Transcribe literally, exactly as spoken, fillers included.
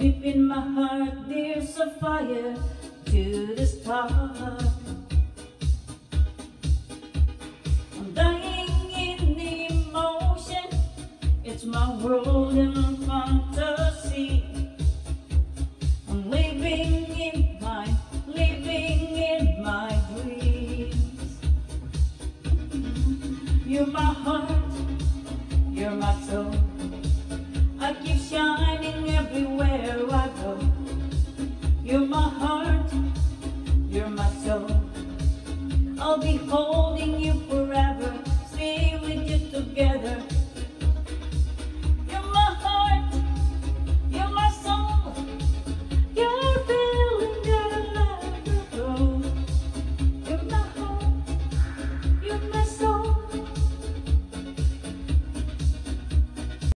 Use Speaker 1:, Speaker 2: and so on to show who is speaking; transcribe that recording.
Speaker 1: Deep in my heart there's a fire to the stars. I'm dying in emotion. It's my world in fantasy. I'm living in my, living in my dreams. You're my heart, you're my soul. I keep shining.